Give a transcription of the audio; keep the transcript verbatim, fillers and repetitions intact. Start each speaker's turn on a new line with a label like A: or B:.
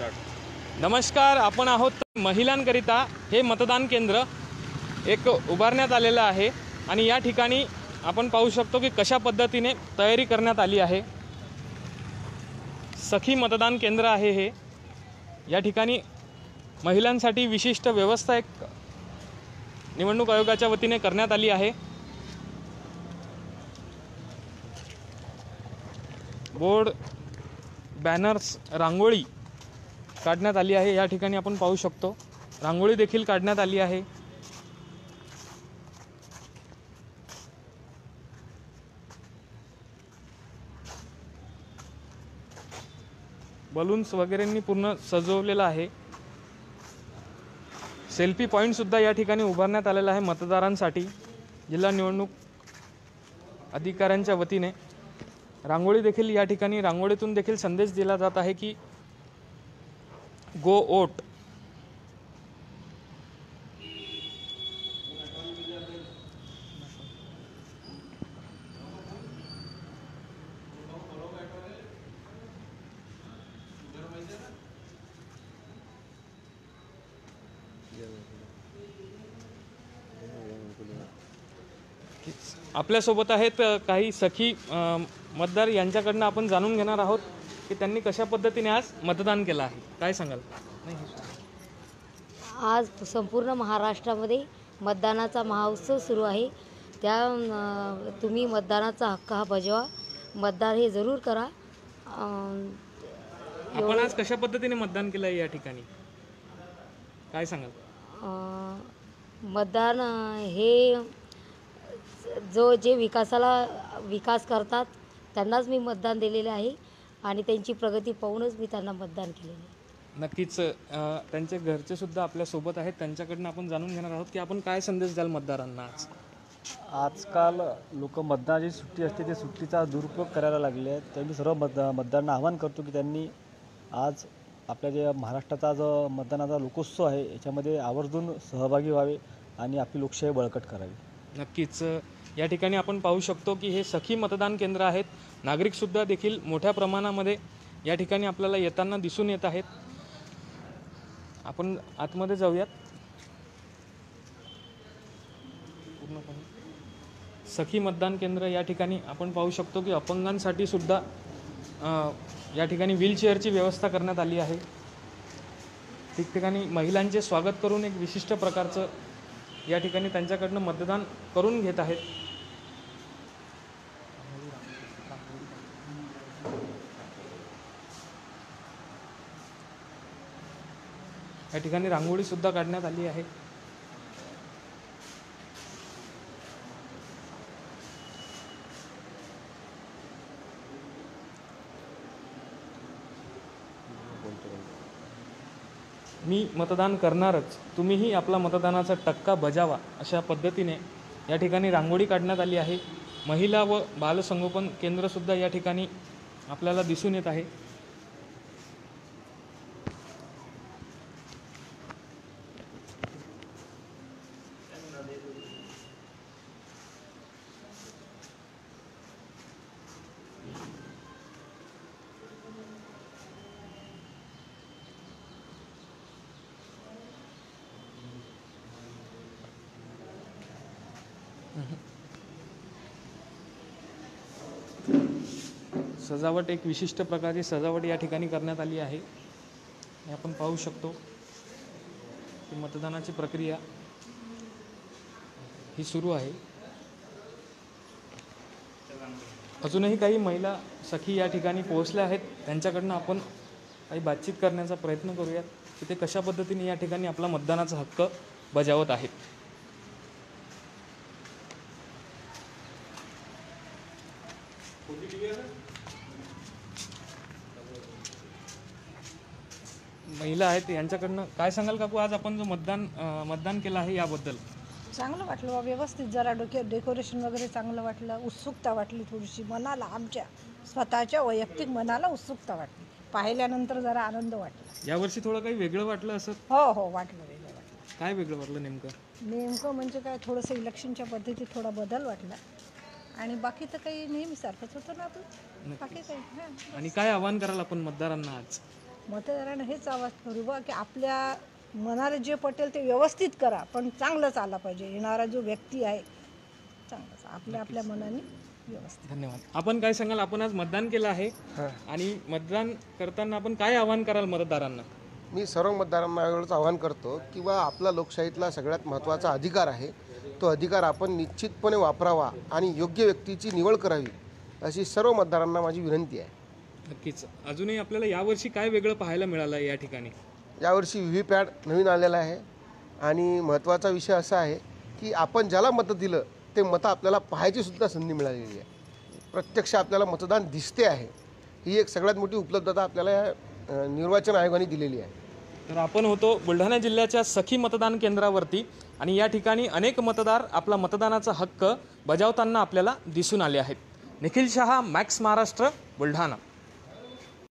A: नमस्कार, आपण आहोत महिलांकरिता हे मतदान केंद्र एक उभारण्यात आलेलं आहे आणि या ठिकाणी आपण पाहू शकतो की कशा पद्धतीने तयारी करण्यात आली आहे। सखी मतदान केंद्र आहे हे। या ठिकाणी महिलांसाठी विशिष्ट व्यवस्था एक निवडणूक आयोगाच्या वतीने करण्यात आली आहे। बोर्ड, बॅनर्स, रांगोळी काढण्यात आली आहे। या ठिकाणी आपण पाहू शकतो रांगोळी देखील काढण्यात आली आहे। बलून्स वगैरेंनी पूर्ण सजवलेला आहे। सेल्फी पॉइंट सुद्धा या ठिकाणी उभारण्यात आलेला आहे मतदारांसाठी। जिल्हा निवडणूक अधिकाऱ्यांच्या वतीने रांगोळी देखील या ठिकाणी रांगोळीतून देखील संदेश दिला जात आहे की गो वोट। आपल्यासोबत आहेत काही सखी मतदार, यांच्याकडनं आपण जाणून घेणार आहोत की त्यांनी कशा पद्धतीने आज मतदान केलं आहे। काय सांगाल?
B: आज संपूर्ण महाराष्ट्रामध्ये मतदानाचा महोत्सव सुरू आहे। त्या तुम्ही मतदानाचा हक्क हा बजावा, मतदान हे जरूर करा।
A: आपण आज कशा पद्धतीने मतदान केलं आहे या ठिकाणी काय सांगाल?
B: मतदान हे जो जे विकासाला विकास करतात त्यांनाच मी मतदान दिलेले आहे आणि त्यांची प्रगती पाहूनच मी त्यांना मतदान केलेले आहे।
A: नक्कीच त्यांचे घरचे सुद्धा आपल्या सोबत आहेत, त्यांच्याकडनं आपण जाणून घेणार आहोत की आपण काय संदेश द्याल मतदारांना आज।
C: आजकाल लोक मतदानाची सुट्टी असते ते सुट्टीचा दुरुपयोग करायला लागले आहेत। त्यांनी सर्व मतदा मतदारांना आवाहन करतो की त्यांनी आज आपल्या जे महाराष्ट्राचा जो मतदानाचा लोकोत्सव आहे याच्यामध्ये आवर्जून सहभागी व्हावे आणि आपली लोकशाही बळकट करावी।
A: नक्कीच या ठिकाणी आपण पाहू शकतो की हे सखी मतदान केंद्र आहेत। नागरिकसुद्धा देखील मोठ्या प्रमाणामध्ये या ठिकाणी आपल्याला येताना दिसून येत आहेत। आपण आतमध्ये जाऊयात। पूर्णपणे सखी मतदान केंद्र या ठिकाणी आपण पाहू शकतो की अपंगांसाठी सुद्धा या ठिकाणी व्हीलचेअरची व्यवस्था करण्यात आली आहे। ठिकठिकाणी महिलांचे स्वागत करून एक विशिष्ट प्रकारचं या ठिकाणी त्यांच्याकडनं मतदान करून घेत आहेत। या ठिकाणी रांगोळी सुद्धा काढण्यात आली आहे। मी मतदान करणारच, तुम्हीही आपला मतदानाचा टक्का बजावा, अशा पद्धतीने या ठिकाणी रांगोळी काढण्यात आली आहे। महिला व बालसंगोपन केंद्र सुद्धा या ठिकाणी आपल्याला दिसून येत आहे। सजावट एक विशिष्ट प्रकारची सजावट या ठिकाणी करण्यात आली आहे। आपण पाहू शकतो की मतदानाची प्रक्रिया ही सुरू आहे। अजूनही काही महिला सखी या ठिकाणी पोहोचल्या आहेत, त्यांच्याकडनं आपण काही बातचीत करण्याचा प्रयत्न करूयात की ते कशा पद्धतीने या ठिकाणी आपला मतदानाचा हक्क बजावत आहेत। महिला आहेत, यांच्याकडनं काय सांगाल काकू? आज आपण जो मतदान मतदान केलं आहे याबद्दल
D: चांगलं वाटलं, व्यवस्थित जरा डोके डेकोरेशन वगैरे चांगलं वाटलं, उत्सुकता वाटली थोडीशी मनाला, आमच्या स्वतःच्या वैयक्तिक मनाला उत्सुकता वाटली, पाहिल्यानंतर जरा आनंद वाटला।
A: यावर्षी थोडं काही वेगळं वाटलं असं?
D: हो हो वाटलं, वेगळं वाटलं।
A: काय वेगळं वाटलं नेमकं?
D: नेमकं म्हणजे काय, थोडंसं इलेक्शनच्या पद्धतीत थोडा बदल वाटला आणि बाकी तर काही नेहमीसारखंच होतं ना आपलं, बाकी काही।
A: आणि काय आवाहन कराल आपण मतदारांना आज?
D: मतदारांना हेच आवाज करू बा की आपल्या मनाला जे पटेल ते व्यवस्थित करा, पण चांगलंच आला पाहिजे. येणारा जो व्यक्ती आहे चांगलाच आपल्या आपल्या मनाने व्यवस्थित.
A: धन्यवाद. आपण काय सांगाल, आपण आज मतदान केलं आहे आणि मतदान करताना आपण काय आवाहन कराल मतदारांना?
E: मी सर्व मतदारांना एवढंच आवाहन करतो की बा आपला लोकशाहीतला सगळ्यात महत्त्वाचा अधिकार आहे, तो अधिकार आपण निश्चितपणे वापरावा आणि योग्य व्यक्तीची निवड करावी अशी सर्व मतदारांना माझी विनंती आहे.
A: नक्कीच. अजूनही आपल्याला यावर्षी काय वेगळं पाहायला मिळालं आहे या ठिकाणी?
E: यावर्षी व्ही व्ही पॅड नवीन आलेला आहे आणि महत्त्वाचा विषय असा आहे की आपण ज्याला मतं दिलं ते मतं आपल्याला पाहायची सुद्धा संधी मिळालेली आहे. प्रत्यक्ष आपल्याला मतदान दिसते आहे, ही एक सगळ्यात मोठी उपलब्धता आपल्याला या निर्वाचन आयोगाने दिलेली आहे.
A: तर आपण होतो बुलढाणा जिल्ह्याच्या सखी मतदान केंद्रावरती आणि या ठिकाणी अनेक मतदार आपला मतदानाचा हक्क बजावताना आपल्याला दिसून आले आहेत. निखिल शहा, मॅक्स महाराष्ट्र, बुलढाणा.